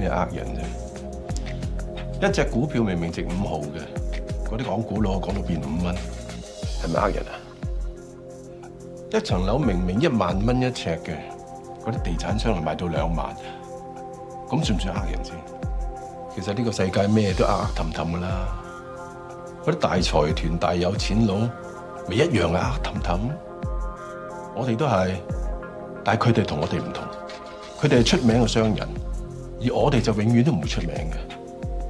咩呃人啫？一隻股票明明值5毫嘅，嗰啲講股佬講到變5蚊，係咪呃人啊？一層樓明明1萬蚊一尺嘅，嗰啲地產商係賣到2萬，咁算唔算呃人先？其實呢個世界咩都呃氹氹噶啦，嗰啲大財團、大有錢佬咪一樣呃氹氹。我哋都係，但係佢哋同我哋唔同，佢哋係出名嘅商人，而我哋就永遠都唔會出名嘅。